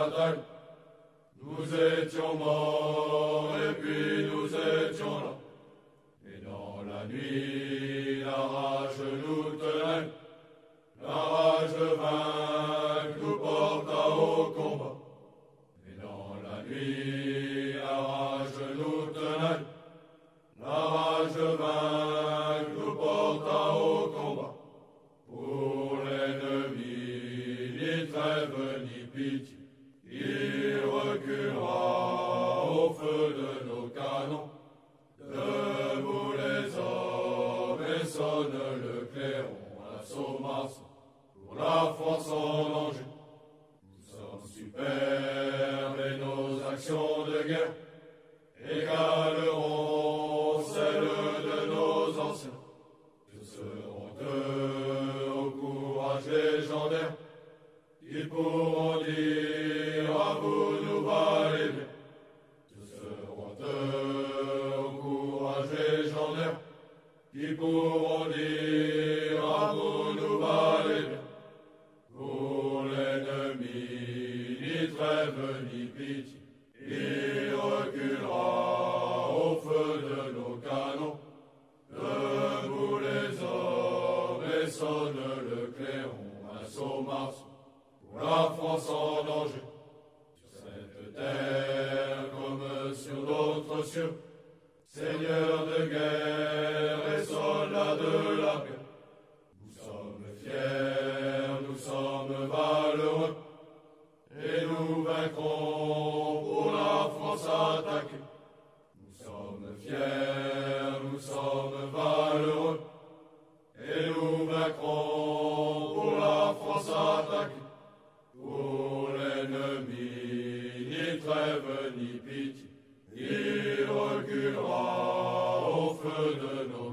bataille. Nous étions morts et puis nous étions là. Et dans la nuit, la rage nous tenait. La rage de vaincre nous porta au combat. Et dans la nuit, la rage nous tenait. La rage de vaincre nous porta au combat. Pour l'ennemi, ni trêve ni pitié, il reculera au feu de nos canons. Debout les hommes et sonne le clairon à Somaçon pour la France en danger. Nous sommes superbes et nos actions de guerre égaleront celles de nos anciens. Que seront eux au courage légendaire, ils pourront dire à vous nous valez bien. Que seront eux au courage légendaire, ils pourront dire à vous nous valez bien. Pour l'ennemi, ni trêve ni pitié, il reculera au feu de nos canons. Debout les hommes et sonne le clairon à Somaçon pour la France en danger. Sur cette terre comme sur d'autres cieux, seigneurs de guerre et soldats de la paix, nous sommes fiers, nous sommes valeureux, et nous vaincrons pour la France attaquée. Nous sommes fiers, nous sommes valeureux, et nous vaincrons pour la France attaquée. Pour l'ennemi, ni trêve ni pitié, il reculera au feu de nos